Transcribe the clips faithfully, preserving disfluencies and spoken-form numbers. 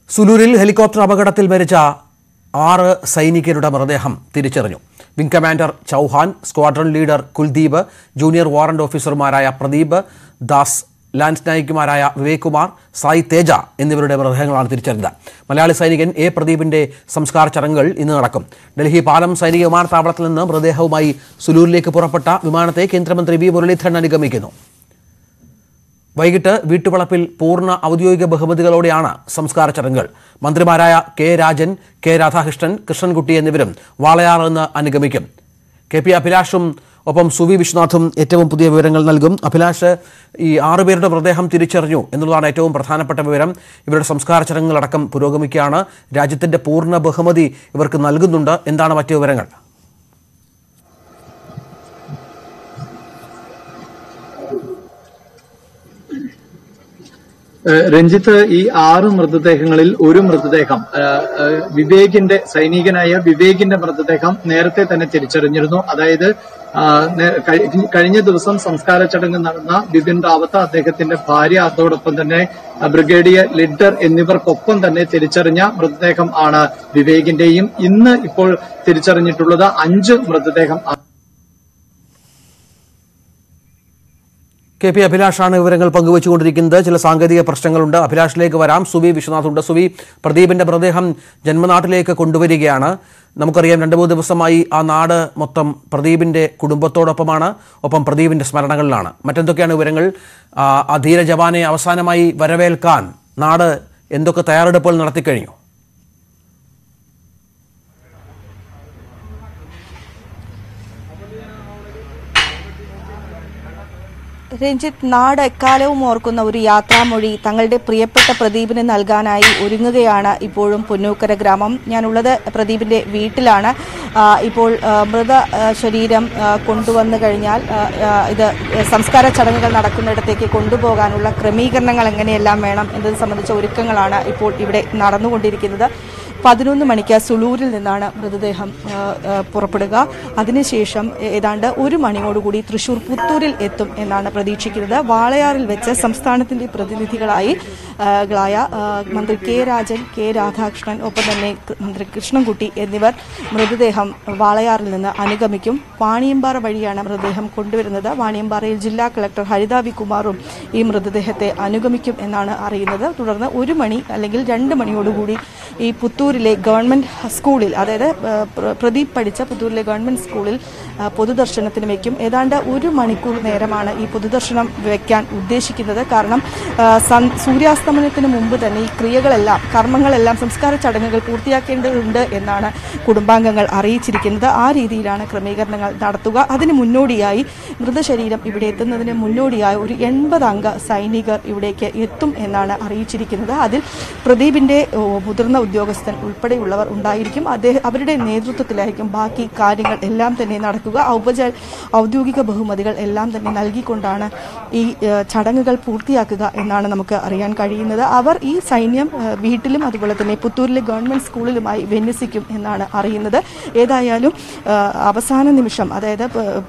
സുലൂരിൽ helicopter അപകടത്തിൽ മരിച്ച ആറ് സൈനികരുടെ മൃതദേഹം തിരിച്ചറിഞ്ഞു. Wing commander Chauhan, squadron leader Kuldeep, junior warrant ഓഫീസർമാരായ പ്രദീപ് ദാസ്, ലാൻസ് നായിക്കുമാരായ വിവേക് കുമാർ, സായി തേജ എന്നിവരുടെ മൃതദേഹങ്ങളാണ് തിരിച്ചറിഞ്ഞത്. മലയാളി സൈനികൻ എ പ്രദീപിന്റെ സംസ്കാര ചടങ്ങുകൾ ഇന്ന് നടക്കും. ഡൽഹി പാലം സൈനിക വിമാനത്താവളത്തിൽ നിന്ന് മൃതദേഹവുമായി സുലൂരിലേക്ക് പുറപ്പെട്ട വിമാനത്തെ കേന്ദ്രമന്ത്രി വി മുരളീധരൻ അനുഗമിക്കുന്നു. വൈകിട്ട് വീട്ടുവളപ്പിൽ പൂർണ്ണ ഔദ്യോഗിക ബഹുമതികളോടെയാണ് സംസ്കാര ചടങ്ങുകൾ. മന്ത്രിമാരായ കെ രാജൻ, കെ രാധാകൃഷ്ണൻ, കൃഷ്ണൻകുട്ടി എന്നിവരും വാളയാറിൽ നിന്ന് അനുഗമിക്കും. കെ പി അഭിലാഷും ഒപ്പം സുവി വിശ്വനാഥും ഏറ്റവും പുതിയ വിവരങ്ങൾ നൽകും. അഭിലാഷ്, ഈ ആറുപേരുടെ മൃതദേഹം തിരിച്ചറിഞ്ഞു എന്നുള്ളതാണ് ഏറ്റവും പ്രധാനപ്പെട്ട വിവരം. ഇവരുടെ സംസ്കാര ചടങ്ങുകളടക്കം പുരോഗമിക്കുകയാണ്. രാജ്യത്തിന്റെ പൂർണ്ണ ബഹുമതി ഇവർക്ക് നൽകുന്നുണ്ട്. എന്താണ് മറ്റു വിവരങ്ങൾ? രഞ്ജിത്ത്, ഈ ആറ് മൃതദേഹങ്ങളിൽ ഒരു മൃതദേഹം വിവേകിന്റെ സൈനികനായ വിവേകിന്റെ മൃതദേഹം നേരത്തെ തന്നെ തിരിച്ചറിഞ്ഞിരുന്നു. അതായത് കഴിഞ്ഞ ദിവസം സംസ്കാര ചടങ്ങ് നടന്ന ബിപിൻ റാവത്ത്, അദ്ദേഹത്തിന്റെ ഭാര്യ, അതോടൊപ്പം തന്നെ ബ്രിഗേഡിയർ ലിഡർ എന്നിവർക്കൊപ്പം തന്നെ തിരിച്ചറിഞ്ഞ മൃതദേഹം ആണ് വിവേകിന്റെയും. ഇന്ന് ഇപ്പോൾ തിരിച്ചറിഞ്ഞിട്ടുള്ളത് അഞ്ച് മൃതദേഹം. കെ പി അഭിലാഷാണ് വിവരങ്ങൾ പങ്കുവച്ചുകൊണ്ടിരിക്കുന്നത്. ചില സാങ്കേതിക പ്രശ്നങ്ങളുണ്ട്. അഭിലാഷിലേക്ക് വരാം. സുവി വിശ്വനാഥുണ്ട്. സുവി, പ്രദീപിന്റെ മൃതദേഹം ജന്മനാട്ടിലേക്ക് കൊണ്ടുവരികയാണ്. നമുക്കറിയാം, രണ്ടു മൂന്ന് ദിവസമായി ആ നാട് മൊത്തം പ്രദീപിന്റെ കുടുംബത്തോടൊപ്പമാണ്, ഒപ്പം പ്രദീപിന്റെ സ്മരണകളിലാണ്. മറ്റെന്തൊക്കെയാണ് വിവരങ്ങൾ? ആ ധീര ജവാനെ അവസാനമായി വരവേൽക്കാൻ നാട് എന്തൊക്കെ തയ്യാറെടുപ്പുകൾ നടത്തിക്കഴിഞ്ഞു? രഞ്ജിത്ത്, നാട് എക്കാലവും ഓർക്കുന്ന ഒരു യാത്രാമൊഴി തങ്ങളുടെ പ്രിയപ്പെട്ട പ്രദീപിന് നൽകാനായി ഒരുങ്ങുകയാണ് ഇപ്പോഴും പുന്നൂക്കര ഗ്രാമം. ഞാനുള്ളത് പ്രദീപിന്റെ വീട്ടിലാണ്. ഇപ്പോൾ മൃത ശരീരം കൊണ്ടുവന്നു കഴിഞ്ഞാൽ ഇത് സംസ്കാര ചടങ്ങുകൾ നടക്കുന്നിടത്തേക്ക് കൊണ്ടുപോകാനുള്ള ക്രമീകരണങ്ങൾ എങ്ങനെയെല്ലാം വേണം എന്നത് സംബന്ധിച്ച ഒരുക്കങ്ങളാണ് ഇപ്പോൾ ഇവിടെ നടന്നുകൊണ്ടിരിക്കുന്നത്. പതിനൊന്ന് മണിക്ക് സുലൂരിൽ നിന്നാണ് മൃതദേഹം പുറപ്പെടുക. അതിനുശേഷം ഏതാണ്ട് ഒരു മണിയോടുകൂടി തൃശൂർ പുത്തൂരിൽ എത്തും എന്നാണ് പ്രതീക്ഷിക്കുന്നത്. വാളയാറിൽ വെച്ച് സംസ്ഥാനത്തിന്റെ പ്രതിനിധികളായി ായ മന്ത്രി കെ രാജൻ, കെ രാധാകൃഷ്ണൻ, ഒപ്പം തന്നെ മന്ത്രി കൃഷ്ണൻകുട്ടി എന്നിവർ മൃതദേഹം വാളയാറിൽ നിന്ന് അനുഗമിക്കും. വാണിയമ്പാറ വഴിയാണ് മൃതദേഹം കൊണ്ടുവരുന്നത്. വാണിയമ്പാറയിൽ ജില്ലാ കളക്ടർ ഹരിത വി കുമാറും ഈ മൃതദേഹത്തെ അനുഗമിക്കും എന്നാണ് അറിയുന്നത്. തുടർന്ന് ഒരു മണി അല്ലെങ്കിൽ രണ്ട് മണിയോടുകൂടി ഈ പുത്തൂരിലെ ഗവൺമെന്റ് സ്കൂളിൽ, അതായത് പ്രദീപ് പഠിച്ച പുത്തൂരിലെ ഗവൺമെന്റ് സ്കൂളിൽ പൊതുദർശനത്തിന് വയ്ക്കും. ഏതാണ്ട് ഒരു മണിക്കൂർ നേരമാണ് ഈ പൊതുദർശനം വയ്ക്കാൻ ഉദ്ദേശിക്കുന്നത്. കാരണം സൂര്യാസ്തമനത്തിന് മുമ്പ് തന്നെ ഈ ക്രിയകളെല്ലാം, കർമ്മങ്ങളെല്ലാം, സംസ്കാര ചടങ്ങുകൾ പൂർത്തിയാക്കേണ്ടതുണ്ട് എന്നാണ് കുടുംബാംഗങ്ങൾ അറിയിച്ചിരിക്കുന്നത്. ആ രീതിയിലാണ് ക്രമീകരണങ്ങൾ നടത്തുക. അതിന് മുന്നോടിയായി, മൃതശരീരം ഇവിടെ എത്തുന്നതിന് മുന്നോടിയായി ഒരു എൺപത് അംഗ സൈനികർ ഇവിടേക്ക് എത്തും എന്നാണ് അറിയിച്ചിരിക്കുന്നത്. അതിൽ പ്രദീപിന്റെ മുതിർന്ന ഉദ്യോഗസ്ഥൻ ഉൾപ്പെടെയുള്ളവർ ഉണ്ടായിരിക്കും. അദ്ദേഹം അവരുടെ നേതൃത്വത്തിലായിരിക്കും ബാക്കി കാര്യങ്ങൾ എല്ലാം തന്നെ നടക്കുക. ഔപചാരിക ഔദ്യോഗിക ബഹുമതികൾ എല്ലാം തന്നെ നൽകിക്കൊണ്ടാണ് ഈ ചടങ്ങുകൾ പൂർത്തിയാക്കുക എന്നാണ് നമുക്ക് അറിയാൻ കഴിയുന്നത്. അവർ ഈ സൈന്യം വീട്ടിലും അതുപോലെ തന്നെ പുത്തൂരിലെ ഗവൺമെന്റ് സ്കൂളിലുമായി വിന്യസിക്കും എന്നാണ് അറിയുന്നത്. ഏതായാലും അവസാന നിമിഷം, അതായത്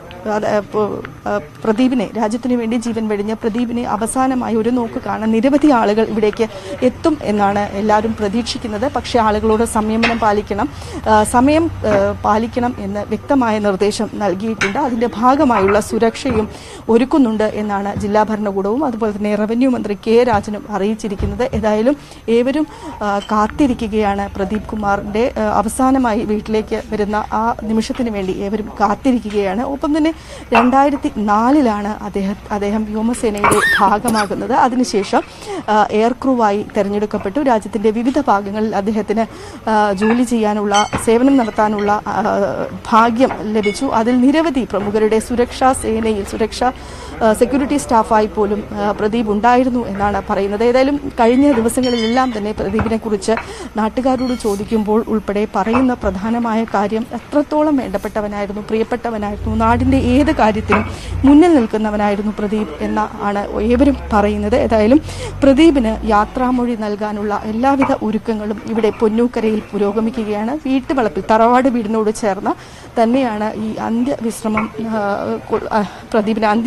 പ്രദീപിനെ, രാജ്യത്തിനു വേണ്ടി ജീവൻ വെടിഞ്ഞ പ്രദീപിനെ അവസാനമായി ഒരു നോക്ക് കാണാൻ നിരവധി ആളുകൾ ഇവിടേക്ക് എത്തും എന്നാണ് എല്ലാവരും പ്രതീക്ഷിക്കുന്നത്. പക്ഷേ ആളുകളോട് സംയമനം പാലിക്കണം, സമയം പാലിക്കണം എന്ന് വ്യക്തമായ നിർദ്ദേശം നൽകിയിട്ടുണ്ട്. അതിന്റെ ഭാഗമായുള്ള സുരക്ഷയും ഒരുക്കുന്നുണ്ട് എന്നാണ് ജില്ലാ ഭരണകൂടവും അതുപോലെ തന്നെ റവന്യൂ മന്ത്രി കെ രാജനും അറിയിച്ചിരിക്കുന്നത്. ഏതായാലും ഏവരും കാത്തിരിക്കുകയാണ്. പ്രദീപ് കുമാറിന്റെ അവസാനമായി വീട്ടിലേക്ക് വരുന്ന ആ നിമിഷത്തിന് വേണ്ടി ഏവരും കാത്തിരിക്കുകയാണ്. ഒപ്പം തന്നെ രണ്ടായിരത്തി നാലിലാണ് അദ്ദേഹം അദ്ദേഹം വ്യോമസേനയുടെ ഭാഗമാകുന്നത്. അതിനുശേഷം എയർ ക്രൂവായി തെരഞ്ഞെടുക്കപ്പെട്ടു. രാജ്യത്തിന്റെ വിവിധ ഭാഗങ്ങളിൽ അദ്ദേഹത്തിന് ജോലി ചെയ്യാനുള്ള, സേവനം നടത്താനുള്ള ഭാഗ്യം ലഭിച്ചു. അതിൽ നിരവധി പ്രമുഖരുടെ സുരക്ഷാ സേനയിൽ, സുരക്ഷാ സെക്യൂരിറ്റി സ്റ്റാഫായി പോലും പ്രദീപ് ഉണ്ടായിരുന്നു എന്നാണ് പറയുന്നത്. ഏതായാലും കഴിഞ്ഞ ദിവസങ്ങളിലെല്ലാം തന്നെ പ്രദീപിനെ കുറിച്ച് നാട്ടുകാരോട് ചോദിക്കുമ്പോൾ ഉൾപ്പെടെ പറയുന്ന പ്രധാനമായ കാര്യം എത്രത്തോളം വേണ്ടപ്പെട്ടവനായിരുന്നു, പ്രിയപ്പെട്ടവനായിരുന്നു, നാടിന്റെ ഏത് കാര്യത്തിനും മുന്നിൽ നിൽക്കുന്നവനായിരുന്നു പ്രദീപ് എന്ന ആണ് ഏവരും പറയുന്നത്. ഏതായാലും പ്രദീപിന് യാത്രാമൊഴി നൽകാനുള്ള എല്ലാവിധ ഒരുക്കങ്ങളും ഇവിടെ പൊന്നൂക്കരയിൽ പുരോഗമിക്കുകയാണ്. വീട്ടുവളപ്പിൽ, തറവാട് വീടിനോട് ചേർന്ന് തന്നെയാണ് ഈ അന്ത്യവിശ്രമം, പ്രദീപിന് അന്ത്യവിശ്രമം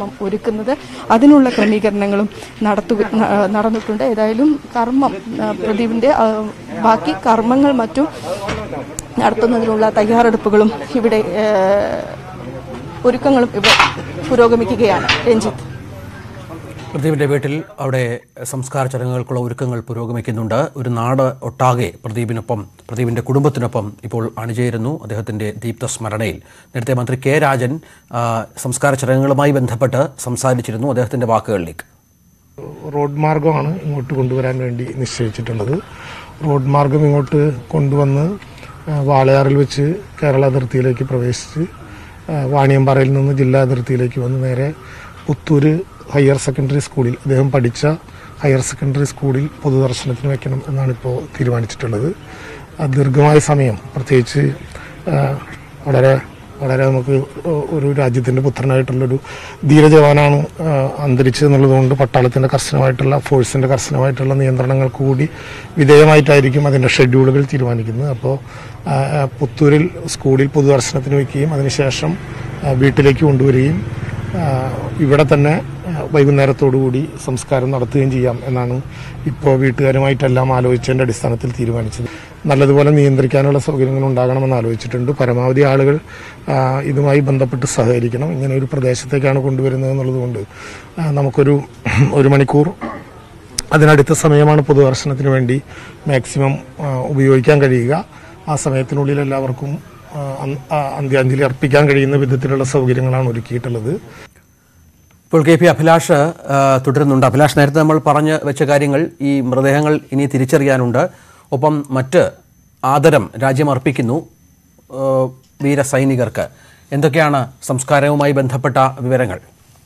കർമ്മം ഒരുക്കുന്നത്. അതിനുള്ള ക്രമീകരണങ്ങളും നടത്തുക നടന്നിട്ടുണ്ട്. ഏതായാലും കർമ്മം പ്രദീപിന്റെ ബാക്കി കർമ്മങ്ങൾ മറ്റും നടത്തുന്നതിനുള്ള തയ്യാറെടുപ്പുകളും ഇവിടെ ഒരുക്കങ്ങളും ഇവിടെ പുരോഗമിക്കുകയാണ്. രഞ്ജിത്ത്, പ്രദീപിന്റെ വീട്ടിൽ അവിടെ സംസ്കാര ചടങ്ങുകൾക്കുള്ള ഒരുക്കങ്ങൾ പുരോഗമിക്കുന്നുണ്ട്. ഒരു നാട് ഒട്ടാകെ പ്രദീപിനൊപ്പം പ്രദീപിന്റെ കുടുംബത്തിനൊപ്പം ഇപ്പോൾ അണിചേരുന്നു. അദ്ദേഹത്തിന്റെ ദീപ്തസ്മരണയിൽ നേരത്തെ മന്ത്രി കെ രാജൻ സംസ്കാര ചടങ്ങുകളുമായി ബന്ധപ്പെട്ട് സംസാരിച്ചിരുന്നു. അദ്ദേഹത്തിന്റെ വാക്കുകളിലേക്ക്. റോഡ് മാർഗമാണ് ഇങ്ങോട്ട് കൊണ്ടുവരാൻ വേണ്ടി നിശ്ചയിച്ചിട്ടുള്ളത്. റോഡ് മാർഗം ഇങ്ങോട്ട് കൊണ്ടുവന്ന് വാളയാറിൽ വെച്ച് കേരള അതിർത്തിയിലേക്ക് പ്രവേശിച്ച് വാണിയമ്പാറയിൽ നിന്ന് ജില്ലാ അതിർത്തിയിലേക്ക് വന്ന് നേരെ പുത്തൂര് ഹയർ സെക്കൻഡറി സ്കൂളിൽ അദ്ദേഹം പഠിച്ച ഹയർ സെക്കൻഡറി സ്കൂളിൽ പൊതുദർശനത്തിന് വെക്കണം എന്നാണ് ഇപ്പോൾ തീരുമാനിച്ചിട്ടുള്ളത്. ദീർഘമായ സമയം, പ്രത്യേകിച്ച് വളരെ വളരെ നമുക്ക് ഒരു രാജ്യത്തിൻ്റെ പുത്രനായിട്ടുള്ളൊരു ധീരജവാനാണ് അന്തരിച്ചതെന്നുള്ളതുകൊണ്ട് പട്ടാളത്തിൻ്റെ കർശനമായിട്ടുള്ള ഫോഴ്സിൻ്റെ കർശനമായിട്ടുള്ള നിയന്ത്രണങ്ങൾക്ക് കൂടി വിധേയമായിട്ടായിരിക്കും അതിൻ്റെ ഷെഡ്യൂളുകൾ തീരുമാനിക്കുന്നത്. അപ്പോൾ പുത്തൂരിൽ സ്കൂളിൽ പൊതുദർശനത്തിന് വയ്ക്കുകയും അതിനുശേഷം വീട്ടിലേക്ക് കൊണ്ടുവരികയും ഇവിടെ തന്നെ വൈകുന്നേരത്തോടുകൂടി സംസ്കാരം നടത്തുകയും ചെയ്യാം എന്നാണ് ഇപ്പോൾ വീട്ടുകാരുമായിട്ടെല്ലാം ആലോചിച്ചതിൻ്റെ അടിസ്ഥാനത്തിൽ തീരുമാനിച്ചത്. നല്ലതുപോലെ നിയന്ത്രിക്കാനുള്ള സൗകര്യങ്ങൾ ഉണ്ടാകണമെന്ന് ആലോചിച്ചിട്ടുണ്ട്. പരമാവധി ആളുകൾ ഇതുമായി ബന്ധപ്പെട്ട് സഹകരിക്കണം. ഇങ്ങനെ ഒരു പ്രദേശത്തേക്കാണ് കൊണ്ടുവരുന്നത് എന്നുള്ളതുകൊണ്ട് നമുക്കൊരു ഒരു മണിക്കൂർ അതിനടുത്ത സമയമാണ് പൊതുദർശനത്തിന് വേണ്ടി മാക്സിമം ഉപയോഗിക്കാൻ കഴിയുക. ആ സമയത്തിനുള്ളിൽ എല്ലാവർക്കും അന്ത്യാഞ്ജലി അർപ്പിക്കാൻ കഴിയുന്ന വിധത്തിലുള്ള സൗകര്യങ്ങളാണ് ഒരുക്കിയിട്ടുള്ളത്. ഇപ്പോൾ കെ പി അഭിലാഷ് തുടരുന്നുണ്ട്. അഭിലാഷ്, നേരത്തെ നമ്മൾ പറഞ്ഞു വെച്ച കാര്യങ്ങൾ, ഈ മൃതദേഹങ്ങൾ ഇനി തിരിച്ചറിയാനുണ്ട്. ഒപ്പം മറ്റ് ആദരം രാജ്യം അർപ്പിക്കുന്നു വീരസൈനികർക്ക്. എന്തൊക്കെയാണ് സംസ്കാരവുമായി ബന്ധപ്പെട്ട വിവരങ്ങൾ?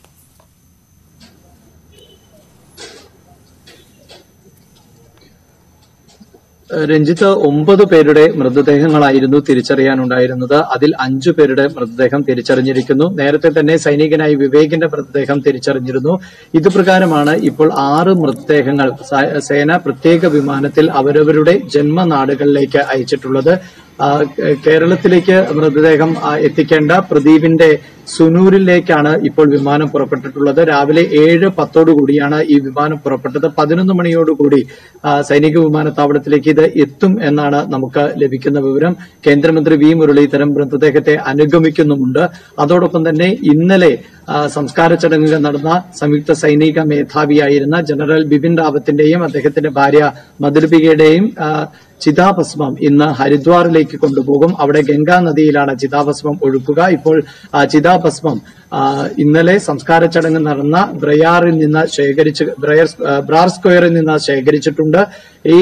രഞ്ജിത്ത്, ഒമ്പത് പേരുടെ മൃതദേഹങ്ങളായിരുന്നു തിരിച്ചറിയാനുണ്ടായിരുന്നത്. അതിൽ അഞ്ചു പേരുടെ മൃതദേഹം തിരിച്ചറിഞ്ഞിരിക്കുന്നു. നേരത്തെ തന്നെ സൈനികനായി വിവേകിന്റെ മൃതദേഹം തിരിച്ചറിഞ്ഞിരുന്നു. ഇതുപ്രകാരമാണ് ഇപ്പോൾ ആറ് മൃതദേഹങ്ങൾ സേന പ്രത്യേക വിമാനത്തിൽ അവരവരുടെ ജന്മനാടുകളിലേക്ക് അയച്ചിട്ടുള്ളത്. കേരളത്തിലേക്ക് മൃതദേഹം എത്തിക്കേണ്ട പ്രദീപിന്റെ സുനൂരിലേക്കാണ് ഇപ്പോൾ വിമാനം പുറപ്പെട്ടിട്ടുള്ളത്. രാവിലെ ഏഴ് പത്തോടുകൂടിയാണ് ഈ വിമാനം പുറപ്പെട്ടത്. പതിനൊന്ന് മണിയോടുകൂടി സൈനിക വിമാനത്താവളത്തിലേക്ക് ഇത് എത്തും എന്നാണ് നമുക്ക് ലഭിക്കുന്ന വിവരം. കേന്ദ്രമന്ത്രി വി മുരളീധരൻ മൃതദേഹത്തെ അനുഗമിക്കുന്നുമുണ്ട്. അതോടൊപ്പം തന്നെ ഇന്നലെ സംസ്കാര ചടങ്ങുകൾ നടന്ന സംയുക്ത സൈനിക മേധാവിയായിരുന്ന ജനറൽ ബിപിൻ റാവത്തിന്റെയും അദ്ദേഹത്തിന്റെ ഭാര്യ മധുരബികയുടെയും ചിതാഭസ്മം ഇന്ന് ഹരിദ്വാറിലേക്ക് കൊണ്ടുപോകും. അവിടെ ഗംഗാ നദിയിലാണ് ചിതാഭസ്മം ഒഴുക്കുക. ഇപ്പോൾ ചിതാഭസ്മം ഇന്നലെ സംസ്കാര ചടങ്ങ് നടന്ന ബ്രയാറിൽ നിന്ന് ശേഖരിച്ച് ബ്രയർ ബ്രാർ സ്ക്വയറിൽ നിന്ന് ശേഖരിച്ചിട്ടുണ്ട്. ഈ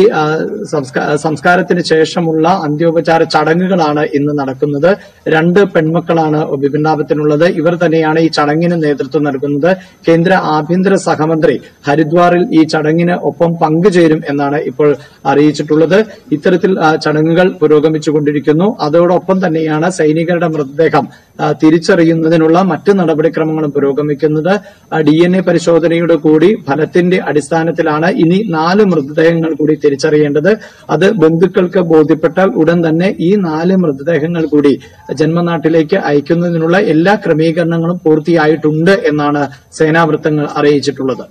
സംസ്കാരത്തിന് ശേഷമുള്ള അന്ത്യോപചാര ചടങ്ങുകളാണ് ഇന്ന് നടക്കുന്നത്. രണ്ട് പെൺമക്കളാണ് ബിപിൻ റാവത്തിനുള്ളത്. ഇവർ തന്നെയാണ് ഈ ചടങ്ങിന് നേതൃത്വം നൽകുന്നത്. കേന്ദ്ര ആഭ്യന്തര സഹമന്ത്രി ഹരിദ്വാറിൽ ഈ ചടങ്ങിന് ഒപ്പം പങ്കുചേരും എന്നാണ് ഇപ്പോൾ അറിയിച്ചിട്ടുള്ളത്. ഇത്തരത്തിൽ ചടങ്ങുകൾ പുരോഗമിച്ചുകൊണ്ടിരിക്കുന്നു. അതോടൊപ്പം തന്നെയാണ് സൈനികരുടെ മൃതദേഹം തിരിച്ചറിയുന്നതിനുള്ള മറ്റ് നടപടിക്രമങ്ങളും പുരോഗമിക്കുന്നത്. ഡി എൻ എ പരിശോധനയുടെ കൂടി ഫലത്തിന്റെ അടിസ്ഥാനത്തിലാണ് ഇനി നാല് മൃതദേഹങ്ങൾ കൂടി തിരിച്ചറിയേണ്ടത്. അത് ബന്ധുക്കൾക്ക് ബോധ്യപ്പെട്ടാൽ ഉടൻ തന്നെ ഈ നാല് മൃതദേഹങ്ങൾ കൂടി ജന്മനാട്ടിലേക്ക് അയക്കുന്നതിനുള്ള എല്ലാ ക്രമീകരണങ്ങളും പൂർത്തിയായിട്ടുണ്ട് എന്നാണ് സേനാവൃത്തങ്ങൾ അറിയിച്ചിട്ടുള്ളത്.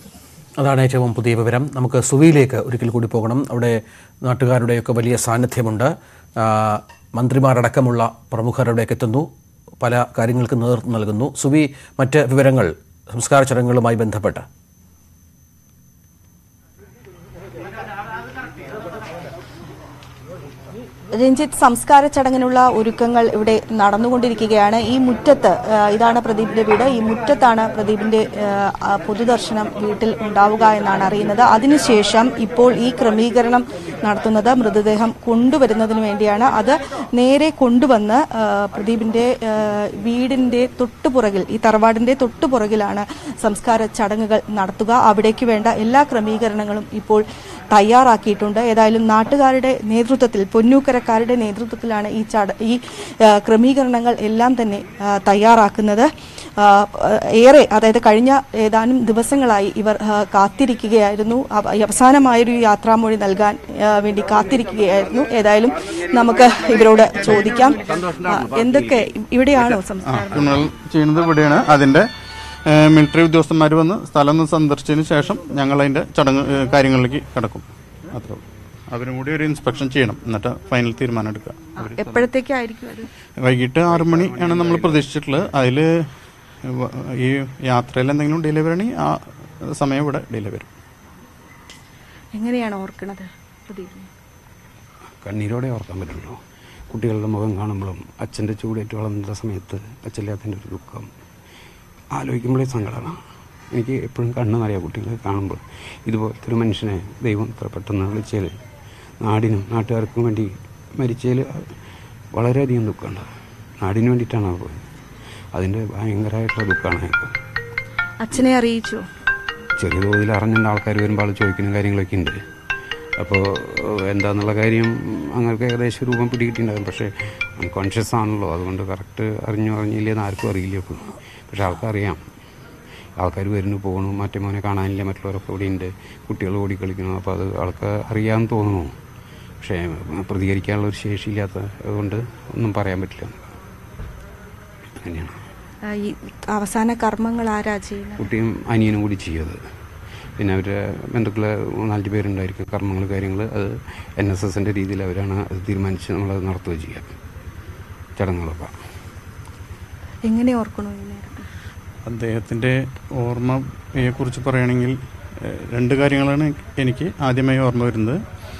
അതാണ് ഏറ്റവും പുതിയ വിവരം. നമുക്ക് സുവിയിലേക്ക് ഒരിക്കൽ കൂടി പോകണം. അവിടെ നാട്ടുകാരുടെയൊക്കെ വലിയ സാന്നിധ്യമുണ്ട്. മന്ത്രിമാരടക്കമുള്ള പ്രമുഖരുടെയൊക്കെ എത്തുന്നു, പല കാര്യങ്ങൾക്ക് നേതൃത്വം നൽകുന്നു. സുവി, മറ്റ് വിവരങ്ങൾ സംസ്കാര ചടങ്ങുകളുമായി ബന്ധപ്പെട്ട്? രഞ്ജിത്ത്, സംസ്കാര ചടങ്ങിനുള്ള ഒരുക്കങ്ങൾ ഇവിടെ നടന്നുകൊണ്ടിരിക്കുകയാണ്. ഈ മുറ്റത്ത്, ഇതാണ് പ്രദീപിന്റെ വീട്, ഈ മുറ്റത്താണ് പ്രദീപിന്റെ പൊതുദർശനം വീട്ടിൽ ഉണ്ടാവുക എന്നാണ് അറിയുന്നത്. അതിനുശേഷം ഇപ്പോൾ ഈ ക്രമീകരണം നടത്തുന്നത് മൃതദേഹം കൊണ്ടുവരുന്നതിന് വേണ്ടിയാണ്. അത് നേരെ കൊണ്ടുവന്ന് പ്രദീപിന്റെ വീടിന്റെ തൊട്ടുപുറകിൽ, ഈ തറവാടിന്റെ തൊട്ടുപുറകിലാണ് സംസ്കാര ചടങ്ങുകൾ നടത്തുക. അവിടേക്ക് വേണ്ട എല്ലാ ക്രമീകരണങ്ങളും ഇപ്പോൾ തയ്യാറാക്കിയിട്ടുണ്ട്. ഏതായാലും നാട്ടുകാരുടെ നേതൃത്വത്തിൽ, പൊന്നൂക്കരക്കാരുടെ നേതൃത്വത്തിലാണ് ഈ ചട ഈ ക്രമീകരണങ്ങൾ എല്ലാം തന്നെ തയ്യാറാക്കുന്നത്. ഏറെ, അതായത് കഴിഞ്ഞ ഏതാനും ദിവസങ്ങളായി ഇവർ കാത്തിരിക്കുകയായിരുന്നു. അവസാനമായൊരു യാത്രാമൊഴി നൽകാൻ വേണ്ടി കാത്തിരിക്കുകയായിരുന്നു. ഏതായാലും നമുക്ക് ഇവരോട് ചോദിക്കാം, എന്തൊക്കെ ഇവിടെയാണോ സംസ്കാരം ചെയ്യുന്നത്? ഇവിടെയാണ്. അതിന്റെ മിലിറ്ററി ഉദ്യോഗസ്ഥന്മാർ വന്ന് സ്ഥലം ഒന്ന് സന്ദർശിച്ചതിന് ശേഷം ഞങ്ങൾ അതിൻ്റെ ചടങ്ങ് കാര്യങ്ങളിലേക്ക് കിടക്കും. അത്രേ ഉള്ളൂ. അവരും കൂടി ഒരു ഇൻസ്പെക്ഷൻ ചെയ്യണം, എന്നിട്ട് ഫൈനൽ തീരുമാനം എടുക്കുക. എപ്പോഴത്തേക്കായിരിക്കും അത്? വൈകിട്ട് ആറു മണി ആണ് നമ്മൾ പ്രതീക്ഷിച്ചിട്ടുള്ളത്. അതിൽ ഈ യാത്രയിൽ എന്തെങ്കിലും ഡിലേ വരണമെങ്കിൽ ആ സമയം ഇവിടെ ഡിലേ വരും. എങ്ങനെയാണ് ഓർക്കണത്? കണ്ണീരോടെ ഓർക്കാൻ പറ്റുള്ളൂ. കുട്ടികളുടെ മുഖം കാണുമ്പോഴും അച്ഛൻ്റെ ചൂടേറ്റ് വളർന്ന സമയത്ത് അച്ഛനില്ലാത്തതിൻ്റെ ഒരു ദുഃഖം ആലോചിക്കുമ്പോഴേ സങ്കടമാണ്. എനിക്ക് എപ്പോഴും കണ്ണ് നിറയാം കുട്ടികളെ കാണുമ്പോൾ. ഇതുപോലത്തെ ഒരു മനുഷ്യനെ ദൈവം ഇത്ര പെട്ടെന്ന് വിളിച്ചതിൽ നാടിനും നാട്ടുകാർക്കും വേണ്ടി മരിച്ചതിൽ വളരെയധികം ദുഃഖമുണ്ട്. നാടിന് വേണ്ടിയിട്ടാണ് അത് പോയത്. അതിൻ്റെ ഭയങ്കരമായിട്ടുള്ള ദുഃഖമാണ് എനിക്ക്. അച്ഛനെ അറിയിച്ചു? ചെറിയ തോതിൽ അറിഞ്ഞുള്ള ആൾക്കാർ വരുമ്പോൾ ആൾ ചോദിക്കുന്ന കാര്യങ്ങളൊക്കെ ഉണ്ട്. അപ്പോൾ എന്താന്നുള്ള കാര്യം അങ്ങനെ ഏകദേശം രൂപം പിടികിട്ടിയിട്ടുണ്ടാകും. പക്ഷേ അൺകോൺഷ്യസ് ആണല്ലോ, അതുകൊണ്ട് കറക്റ്റ് അറിഞ്ഞു അറിഞ്ഞില്ലെന്ന് ആർക്കും അറിയില്ല ഇപ്പോൾ. പക്ഷെ ആൾക്കറിയാം, ആൾക്കാർ വരുന്നു പോകണു, മറ്റേ മോനെ കാണാനില്ല, മറ്റുള്ളവരൊക്കെ ഇവിടെ ഉണ്ട്, കുട്ടികൾ ഓടി കളിക്കണം. അപ്പോൾ അത് ആൾക്ക് അറിയാമെന്ന് തോന്നുന്നു. പക്ഷേ പ്രതികരിക്കാനുള്ള ഒരു ശേഷിയില്ലാത്തത് കൊണ്ട് ഒന്നും പറയാൻ പറ്റില്ല. അങ്ങനെയാണ്. ഈ അവസാന കർമ്മങ്ങൾ ആരാ ചെയ്യുന്നത്? കുട്ടിയും അനിയനും കൂടി ചെയ്യത്. പിന്നെ അവരുടെ ബന്ധുക്കൾ നാലഞ്ച് പേരുണ്ടായിരിക്കും. കർമ്മങ്ങൾ കാര്യങ്ങൾ അത് എൻ എസ് എസിൻ്റെ രീതിയിൽ അവരാണ് അത് തീരുമാനിച്ച് നമ്മളത് നടത്തുക ചെയ്യുക ചടങ്ങുകളൊക്കെ. എങ്ങനെ ഓർക്കണോ? അദ്ദേഹത്തിൻ്റെ ഓർമ്മയെക്കുറിച്ച് പറയുകയാണെങ്കിൽ രണ്ട് കാര്യങ്ങളാണ് എനിക്ക് ആദ്യമായി ഓർമ്മ വരുന്നത്.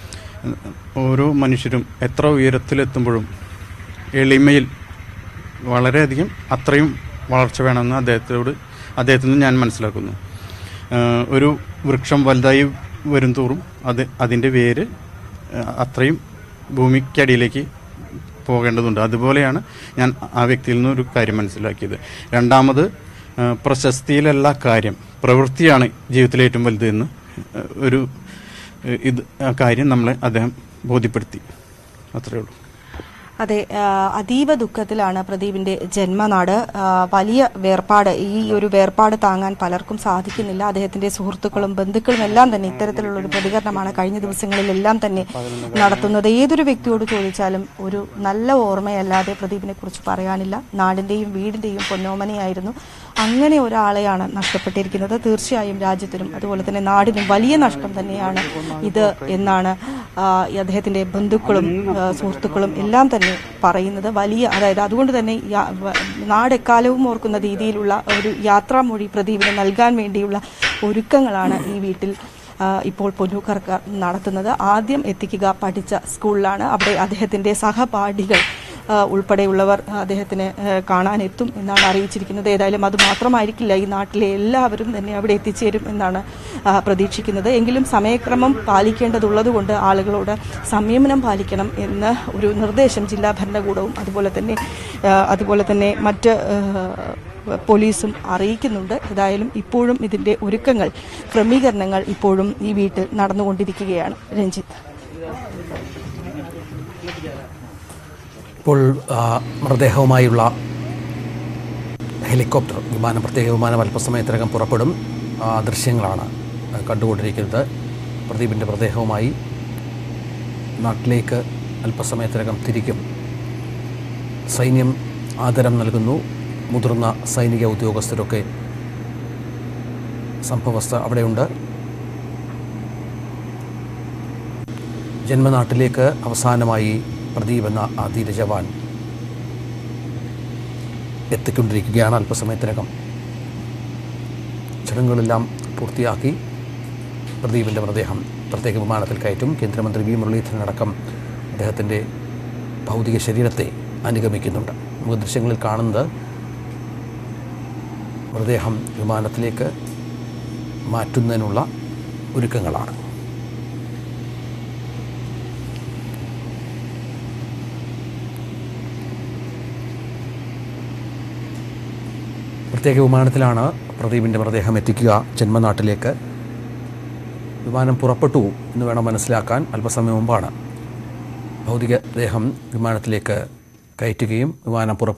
ഓരോ മനുഷ്യരും എത്ര ഉയരത്തിലെത്തുമ്പോഴും എളിമയിൽ വളരെയധികം അത്രയും വളർച്ച വേണമെന്ന് അദ്ദേഹത്തോട് അദ്ദേഹത്തിൽ നിന്ന് ഞാൻ മനസ്സിലാക്കുന്നു. ഒരു വൃക്ഷം വലുതായി വരും തോറും അത് അതിൻ്റെ വേര് അത്രയും ഭൂമിക്കടിയിലേക്ക് പോകേണ്ടതുണ്ട്. അതുപോലെയാണ് ഞാൻ ആ വ്യക്തിയിൽ നിന്ന് ഒരു കാര്യം മനസ്സിലാക്കിയത്. രണ്ടാമത്, പ്രശസ്തിയിലല്ല കാര്യം, പ്രവൃത്തിയാണ് ജീവിതത്തിലെ ഏറ്റവും വലുത് എന്ന് ഒരു ഇത് ആ കാര്യം നമ്മളെ അദ്ദേഹം ബോധ്യപ്പെടുത്തി. അത്രയേ ഉള്ളൂ. അതെ, അതീവ ദുഃഖത്തിലാണ് പ്രദീപിന്റെ ജന്മനാട്. വലിയ വേർപാട്, ഈ ഒരു വേർപാട് താങ്ങാൻ പലർക്കും സാധിക്കുന്നില്ല. അദ്ദേഹത്തിന്റെ സുഹൃത്തുക്കളും ബന്ധുക്കളും എല്ലാം തന്നെ ഇത്തരത്തിലുള്ള ഒരു പ്രതികരണമാണ് കഴിഞ്ഞ ദിവസങ്ങളിലെല്ലാം തന്നെ നടത്തുന്നത്. ഏതൊരു വ്യക്തിയോട് ചോദിച്ചാലും ഒരു നല്ല ഓർമ്മയല്ലാതെ പ്രദീപിനെ കുറിച്ച് പറയാനില്ല. നാടിന്റെയും വീടിന്റെയും പൊന്നോമനയായിരുന്നു. അങ്ങനെ ഒരാളെയാണ് നഷ്ടപ്പെട്ടിരിക്കുന്നത്. തീർച്ചയായും രാജ്യത്തിനും അതുപോലെ തന്നെ നാടിനും വലിയ നഷ്ടം തന്നെയാണ് ഇത് എന്നാണ് അദ്ദേഹത്തിന്റെ ബന്ധുക്കളും സുഹൃത്തുക്കളും എല്ലാം തന്നെ പറയുന്നത്. വലിയ അതായത് അതുകൊണ്ട് തന്നെ നാടെക്കാലവും ഓർക്കുന്ന രീതിയിലുള്ള ഒരു യാത്രാമൊഴി പ്രദീപിന് നൽകാൻ വേണ്ടിയുള്ള ഒരുക്കങ്ങളാണ് ഈ വീട്ടിൽ ഇപ്പോൾ പൊന്നൂക്കർക്കാർ നടത്തുന്നത്. ആദ്യം എത്തിക്കുക പഠിച്ച സ്കൂളിലാണ്. അവിടെ അദ്ദേഹത്തിന്റെ സഹപാഠികൾ ഉൾപ്പെടെയുള്ളവർ അദ്ദേഹത്തിന് കാണാനെത്തും എന്നാണ് അറിയിച്ചിരിക്കുന്നത്. ഏതായാലും അത് മാത്രമായിരിക്കില്ല, ഈ നാട്ടിലെ എല്ലാവരും തന്നെ അവിടെ എത്തിച്ചേരും എന്നാണ് പ്രതീക്ഷിക്കുന്നത്. എങ്കിലും സമയക്രമം പാലിക്കേണ്ടതുള്ളതുകൊണ്ട് ആളുകളോട് സംയമനം പാലിക്കണം എന്ന് ഒരു നിർദ്ദേശം ജില്ലാ ഭരണകൂടവും അതുപോലെ തന്നെ അതുപോലെ തന്നെ മറ്റ് പോലീസും അറിയിക്കുന്നുണ്ട്. ഏതായാലും ഇപ്പോഴും ഇതിൻ്റെ ഒരുക്കങ്ങൾ, ക്രമീകരണങ്ങൾ ഇപ്പോഴും ഈ വീട്ടിൽ നടന്നുകൊണ്ടിരിക്കുകയാണ്. രഞ്ജിത്ത്, ഇപ്പോൾ മൃതദേഹവുമായുള്ള ഹെലികോപ്റ്റർ വിമാനം, പ്രത്യേക വിമാനം അല്പസമയത്തിനകം പുറപ്പെടും. ദൃശ്യങ്ങളാണ് കണ്ടുകൊണ്ടിരിക്കുന്നത്. പ്രദീപിൻ്റെ മൃതദേഹവുമായി നാട്ടിലേക്ക് അല്പസമയത്തിനകം തിരിക്കും. സൈന്യം ആദരം നൽകുന്നു. മുതിർന്ന സൈനിക ഉദ്യോഗസ്ഥരൊക്കെ സംഭവസ്ഥ അവിടെയുണ്ട്. ജന്മനാട്ടിലേക്ക് അവസാനമായി പ്രദീപ് എന്ന ആ ധീര ജവാൻ എത്തിക്കൊണ്ടിരിക്കുകയാണ്. അല്പസമയത്തിനകം ചടങ്ങുകളെല്ലാം പൂർത്തിയാക്കി പ്രദീപിൻ്റെ മൃതദേഹം പ്രത്യേക വിമാനത്തിൽ കയറ്റും. കേന്ദ്രമന്ത്രി വി മുരളീധരനടക്കം അദ്ദേഹത്തിൻ്റെ ഭൗതിക ശരീരത്തെ അനുഗമിക്കുന്നുണ്ട്. നമുക്ക് ദൃശ്യങ്ങളിൽ കാണുന്നത് മൃതദേഹം വിമാനത്തിലേക്ക് മാറ്റുന്നതിനുള്ള ഒരുക്കങ്ങളാണ്. പ്രത്യേക വിമാനത്തിലാണ് പ്രദീപിൻ്റെ മൃതദേഹം എത്തിക്കുക ജന്മനാട്ടിലേക്ക്. വിമാനം പുറപ്പെട്ടു എന്ന് വേണം മനസ്സിലാക്കാൻ. അല്പസമയം മുമ്പാണ് ഭൗതിക ദേഹം വിമാനത്തിലേക്ക് കയറ്റുകയും വിമാനം പുറ